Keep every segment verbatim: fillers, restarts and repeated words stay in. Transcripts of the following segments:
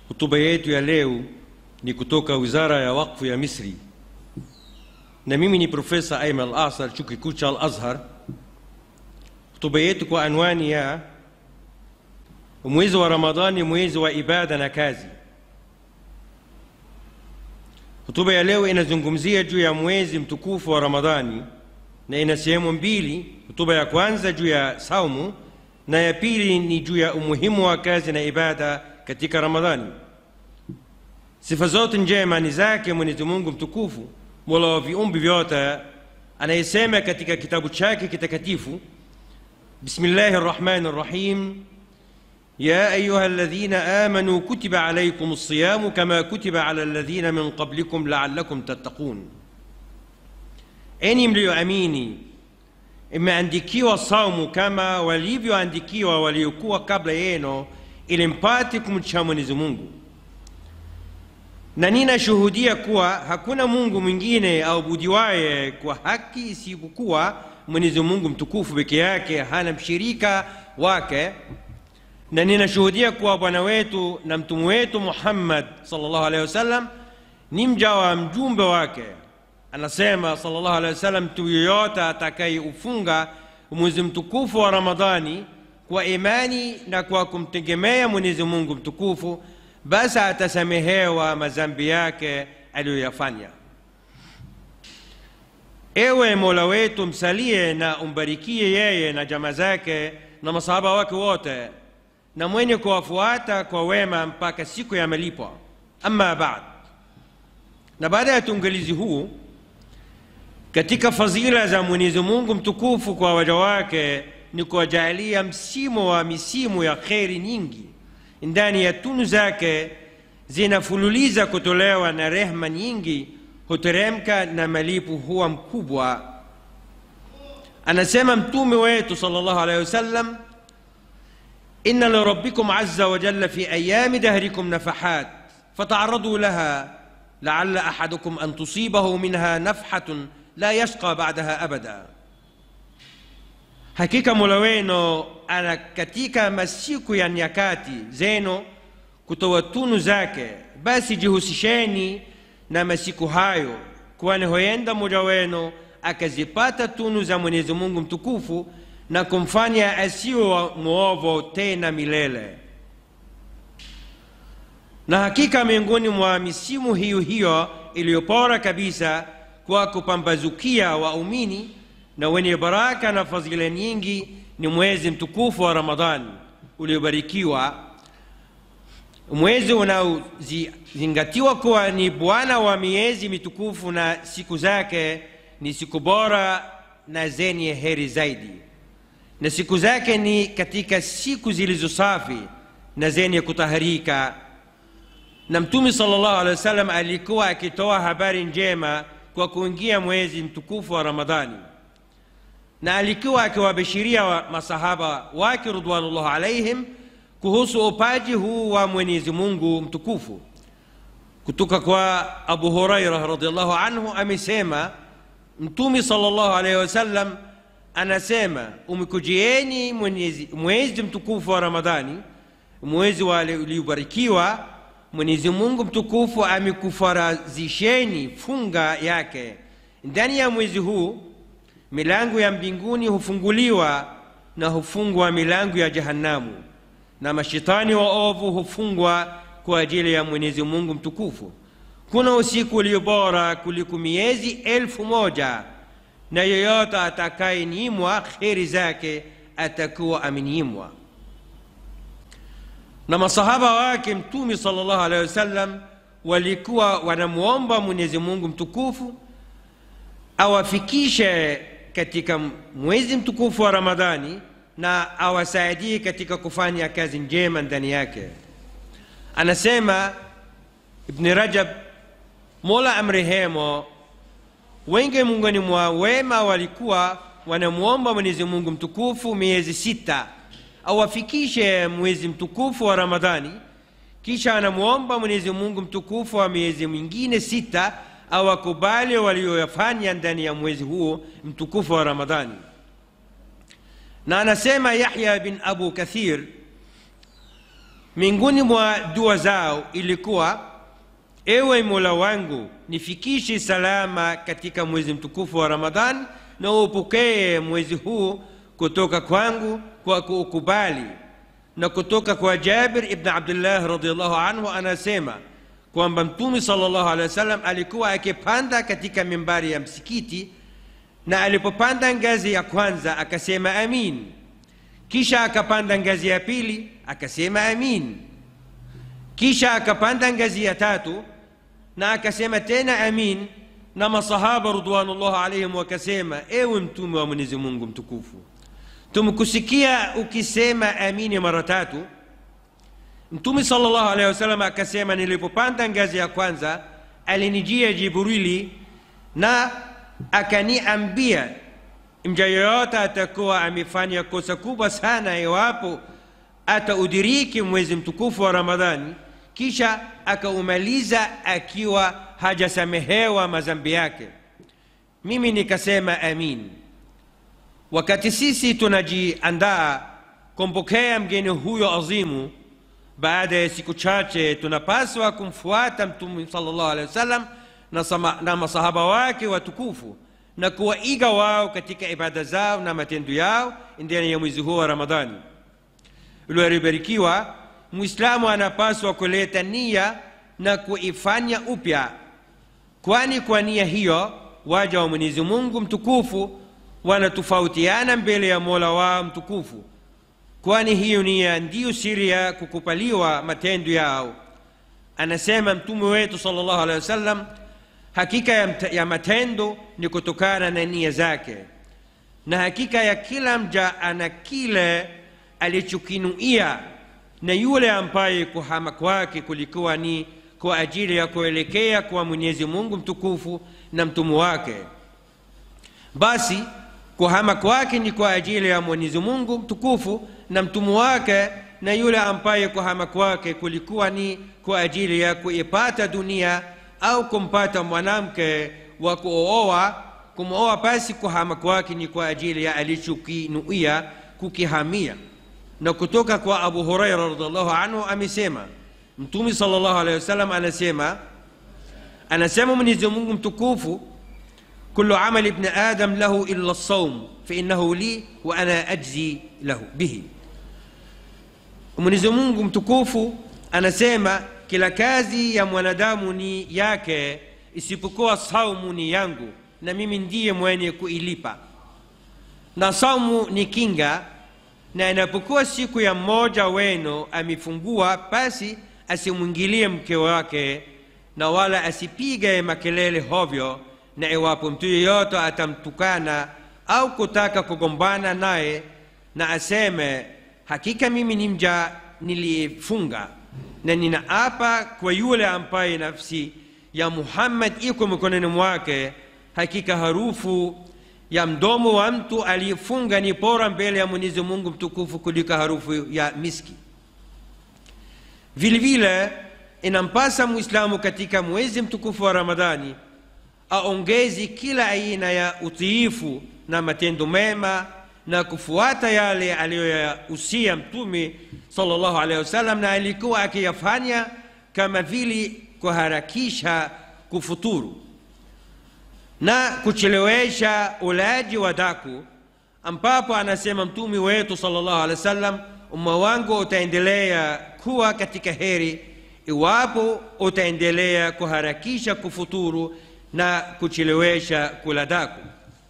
Hotuba yetu ya leo ni kutoka Wizara ya Wakfu ya Misri, na mimi ni Profesa Ayman Al-Asar, chuo kikuu cha Al-Azhar. Hotuba yetu kwa anwani ya mwezi wa Ramadhani, mwezi wa ibada na kazi. Hotuba ya leo inazungumzia juu ya mwezi mtukufu wa Ramadhani na ina sehemu mbili. Hotuba ya kwanza juu ya saumu na ya pili ni juu ya umuhimu wa kazi na ibada katika Ramadhani. Sifa zote njema ni zake Mwenyezi Mungu mtukufu, Mola wa viumbe vyote, anayesema katika kitabu chake kitakatifu, Bismillahir Rahmanir Rahim, يا أيها الذين آمنوا كتب عليكم الصيام كما كتب على الذين من قبلكم لعلكم تتقون. Enyi mlioamini, imeandikiwa saumu kama walivyoandikiwa waliokuwa kabla yenu, ili mpate kumcha Mwenyezi Mungu. Na ninashuhudia kuwa hakuna Mungu mwingine auabudiwaye kwa haki isipokuwa Mwenyezi Mungu mtukufu peke yake, hana mshirika wake. Na ninashuhudia kuwa bwana wetu na mtume wetu Muhammad sallallahu alaihi wasallam ni mja wa mjumbe wake. Anasema sallallahu alaihi wasallam, mtu yoyote atakayeufunga mwezi mtukufu wa Ramadhani kwa imani na kwa kumtegemea Mwenyezi Mungu mtukufu, basi atasamehewa madhambi yake aliyoyafanya. Ewe Mola wetu, msalie na umbarikie yeye na jamaa zake na masahaba wake wote na mwenye kuwafuata kwa wema mpaka siku ya malipo. Amma baad, na baada ya tungalizi huu, katika fadhila za Mwenyezi Mungu mtukufu kwa waja wake ni kuwajalia msimu wa misimu ya kheri nyingi. Ndani ya tunu zake zinafululiza kutolewa na rehema nyingi huteremka na malipo huwa mkubwa. Anasema mtume wetu sallallahu alaihi wasallam, inna li rabbikum azza wa jalla fi ayami dahrikum nafahat fata'arradu laha la'alla ahadukum an tusibahu minha nafhatun la yashqa ba'daha abada. Hakika Mola wenu ana katika masiku ya nyakati zenu kutoa tunu zake, basi jihusisheni na masiku hayo, kwani huenda mmoja wenu akazipata tunu za Mwenyezi Mungu mtukufu na kumfanya asiwe muovu tena milele. Na hakika miongoni mwa misimu hiyo hiyo iliyopora kabisa kwa kupambazukia waumini na wenye baraka na fadhila nyingi ni mwezi mtukufu wa Ramadhani uliobarikiwa, mwezi unaozingatiwa kuwa ni bwana wa miezi mitukufu na siku zake ni siku bora na zenye heri zaidi, na siku zake ni katika siku zilizo safi na zenye kutaharika. Na Mtume sallallahu alaihi wasallam alikuwa akitoa habari njema kwa kuingia mwezi mtukufu wa Ramadhani, na alikuwa akiwabashiria masahaba wake ridwanullah alaihim kuhusu upaji huu wa Mwenyezi Mungu mtukufu. Kutoka kwa Abu Hurairah radhiallahu anhu amesema, Mtume sallallahu alaihi wasallam anasema, umekujieni mwezi mtukufu wa Ramadhani, mwezi uliobarikiwa. Mwenyezi Mungu mtukufu amekufaradhisheni funga yake. Ndani ya mwezi huu milango ya mbinguni hufunguliwa na hufungwa milango ya Jahannamu, na mashetani waovu hufungwa kwa ajili ya Mwenyezi Mungu mtukufu. Kuna usiku ulio bora kuliko miezi elfu moja, na yeyote atakayenyimwa kheri zake atakuwa amenyimwa. Na masahaba wake Mtume sallallahu alaihi wasallam walikuwa wanamuomba Mwenyezi Mungu mtukufu awafikishe katika mwezi mtukufu wa Ramadhani na awasaidie katika kufanya kazi njema ndani yake. Anasema Ibn Rajab, Mola amrehemu, wengi miongoni mwa wema walikuwa wanamuomba Mwenyezi Mungu mtukufu miezi sita awafikishe mwezi mtukufu wa Ramadhani, kisha anamuomba Mwenyezi Mungu mtukufu wa miezi mingine sita awakubali walioyafanya ndani ya mwezi huo mtukufu wa Ramadhani. Na anasema Yahya bin Abu Kathir, Miongoni mwa dua zao ilikuwa, ewe Mola wangu, nifikishe salama katika mwezi mtukufu wa Ramadhani na upokee mwezi huu kutoka kwangu kwa kuukubali. Na kutoka kwa Jabir ibn Abdullah radhiyallahu anhu anasema kwamba Mtume sallallahu alaihi wasallam alikuwa akipanda katika mimbari ya msikiti, na alipopanda ngazi ya kwanza akasema amin, kisha akapanda ngazi ya pili akasema amin, kisha akapanda ngazi ya tatu na akasema tena amin, na masahaba ridwanullah alaihim wakasema, ewe Mtume wa Mwenyezi Mungu mtukufu, tumekusikia ukisema amini mara tatu. Mtume sallallahu alaihi wasallam akasema, nilipopanda ngazi ya kwanza alinijia Jibrili na akaniambia, mja yoyote atakuwa amefanya kosa kubwa sana iwapo ataudiriki mwezi mtukufu wa Ramadhani kisha akaumaliza akiwa hajasamehewa madhambi yake. Mimi nikasema amin. Wakati sisi tunajiandaa kumpokea mgeni huyo azimu, baada ya siku chache tunapaswa kumfuata Mtume sallallahu alaihi wasallam na, na masahaba wake watukufu na kuwaiga wao katika ibada zao na matendo yao ndani ya mwezi huu wa Ramadhani uliobarikiwa. Muislamu anapaswa kuleta nia na kuifanya upya, kwani kwa nia hiyo waja wa Mwenyezi Mungu mtukufu wanatofautiana mbele ya Mola wao mtukufu, kwani hiyo nia ndiyo siri ya kukubaliwa matendo yao. Anasema Mtume wetu sallallahu alaihi wasallam, hakika ya matendo ni kutokana na nia zake, na hakika ya kila mja ana kile alichokinuia, na yule ambaye kuhama kwake kulikuwa ni kwa ajili ya kuelekea kwa Mwenyezi Mungu mtukufu na mtume wake, basi kuhama kwake ni kwa ajili ya Mwenyezi Mungu mtukufu na mtume wake, na yule ambaye kuhama kwake kulikuwa ni kwa ajili ya kuipata dunia au kumpata mwanamke wa kuoa kumooa, basi kuhama kwake ni kwa ajili ya alichokinuia kukihamia. Na kutoka kwa Abu Huraira radhiallahu anhu amesema, Mtume sallallahu alaihi wasallam anasema anasema Mwenyezi Mungu mtukufu, kullu amal ibn adam lahu illa as-sawm fa innahu li wa ana ajzi lahu bihi. Mwenyezi Mungu mtukufu anasema kila kazi ya mwanadamu ni yake isipokuwa saumu ni yangu, na mimi ndiye mwenye kuilipa. Na saumu ni kinga, na inapokuwa siku ya mmoja wenu amefungua, basi asimwingilie mke wake na wala asipige makelele hovyo, na iwapo mtu yeyote atamtukana au kutaka kugombana naye, na aseme, hakika mimi ni mja nilifunga, na ninaapa kwa yule ambaye nafsi ya Muhammad iko mikononi mwake, hakika harufu ya mdomo wa mtu aliyefunga ni bora mbele ya Mwenyezi Mungu mtukufu kuliko harufu ya miski. Vile vile inampasa Muislamu katika mwezi mtukufu wa Ramadhani aongezi kila aina ya utiifu na matendo mema na kufuata yale aliyoyahusia Mtume sallallahu alaihi wasallam na alikuwa akiyafanya, kama vile kuharakisha kufuturu na kuchelewesha ulaji wa daku, ambapo anasema Mtume wetu sallallahu alaihi wasallam, umma wangu utaendelea kuwa katika heri iwapo utaendelea kuharakisha kufuturu na kuchelewesha kula daku.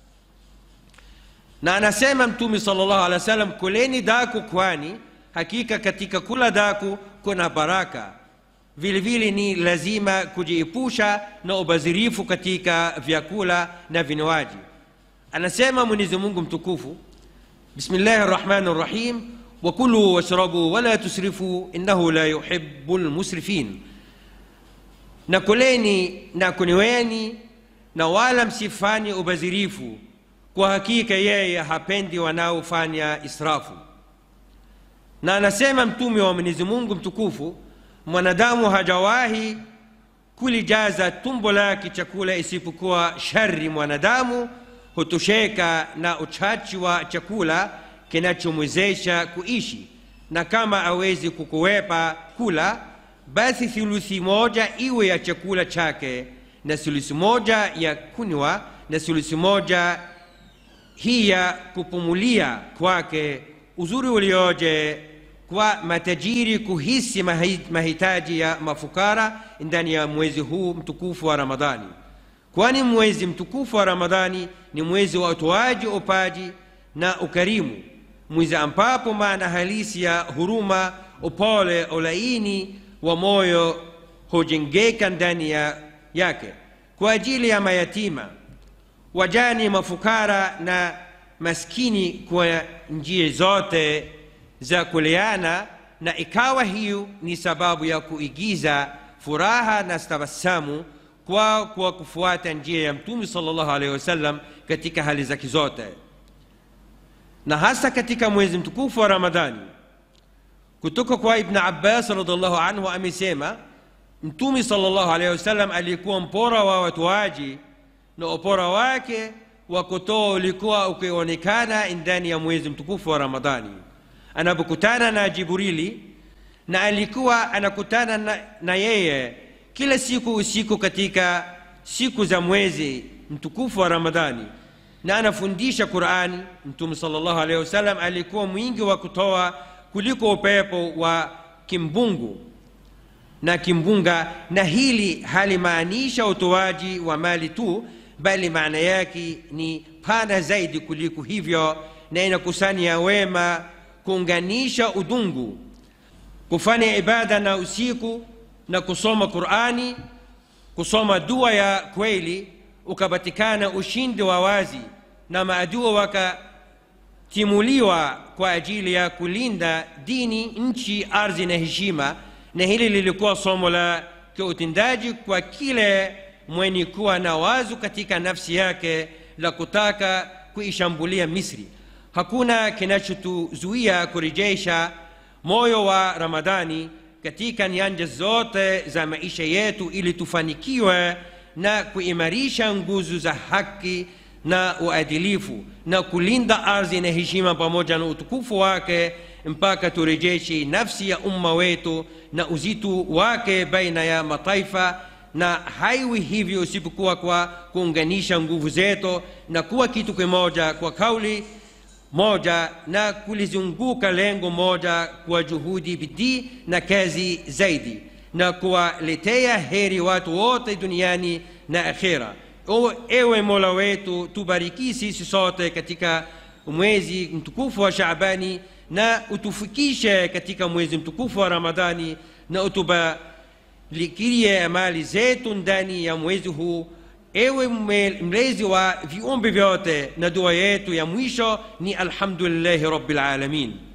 Na anasema Mtume sallallahu alaihi wasallam, kuleni daku, kwani hakika katika kula daku kuna baraka. Vile vile ni lazima kujiepusha na ubadhirifu katika vyakula na vinywaji. Anasema Mwenyezi Mungu mtukufu, Bismillahir Rahmanir Rahim, wa kulu washrabu wala tusrifu innahu la yuhibbul musrifin. Na kuleni na kunyweni na wala msifanye ubadhirifu, kwa hakika yeye hapendi wanaofanya israfu. Na anasema Mtume wa Mwenyezi Mungu mtukufu, mwanadamu hajawahi kulijaza tumbo lake chakula isipokuwa shari. Mwanadamu hutosheka na uchache wa chakula kinachomwezesha kuishi, na kama awezi kukwepa kula, basi thuluthi moja iwe ya chakula chake na thuluthi moja ya kunywa na thuluthi moja hii ya kupumulia kwake. Uzuri ulioje kwa matajiri kuhisi mahitaji ya mafukara ndani ya mwezi huu mtukufu wa Ramadhani, kwani mwezi mtukufu wa Ramadhani ni mwezi wa utoaji, upaji na ukarimu, mwezi ambapo maana halisi ya huruma, upole, ulaini wa moyo hujengeka ndani ya yake kwa ajili ya mayatima, wajani, mafukara na maskini kwa njia zote za kuleana, na ikawa hiyo ni sababu ya kuigiza furaha na tabasamu kwa kwa kufuata njia ya Mtume sallallahu alaihi wasallam katika hali zake zote, na hasa katika mwezi mtukufu wa Ramadhani. Kutoka kwa Ibn Abbas radhiallahu anhu amesema Mtume sallallahu alaihi wasallam alikuwa mpora wa watoaji, na upora wake wa kutoa ulikuwa ukionekana ndani ya mwezi mtukufu wa Ramadhani anapokutana na Jibrili, na alikuwa anakutana na, na yeye kila siku usiku katika siku za mwezi mtukufu wa Ramadhani, na anafundisha Qur'ani. Mtume sallallahu alaihi wasallam alikuwa mwingi wa kutoa kuliko upepo wa kimbungu na kimbunga, na hili halimaanisha utoaji wa mali tu, bali maana yake ni pana zaidi kuliko hivyo, na inakusanya wema, kuunganisha udungu, kufanya ibada na usiku, na kusoma Qur'ani, kusoma dua ya kweli, ukapatikana ushindi wa wazi, na maadui wakatimuliwa kwa ajili ya kulinda dini, nchi, ardhi na heshima. Na hili lilikuwa somo la kiutendaji kwa kile mwenye kuwa na wazo katika nafsi yake la kutaka kuishambulia Misri. Hakuna kinachotuzuia kurejesha moyo wa Ramadhani katika nyanja zote za maisha yetu, ili tufanikiwe na kuimarisha nguzo za haki na uadilifu, na kulinda ardhi na heshima pamoja na utukufu wake, mpaka turejeshe nafsi ya umma wetu na uzito wake baina ya mataifa, na haiwi hivyo isipokuwa kwa kuunganisha nguvu zetu na kuwa kitu kimoja kwa kauli moja, na kulizunguka lengo moja kwa juhudi, bidii na kazi zaidi, na kuwaletea heri watu wote duniani na akhera. Ewe Mola wetu, tubariki sisi sote katika mwezi mtukufu wa Shaabani, na utufikishe katika mwezi mtukufu wa Ramadhani, na utubarikie amali zetu ndani ya mwezi huu. Ewe mlezi wa viumbe vyote, na dua yetu ya mwisho ni alhamdulillahi rabbil alamin.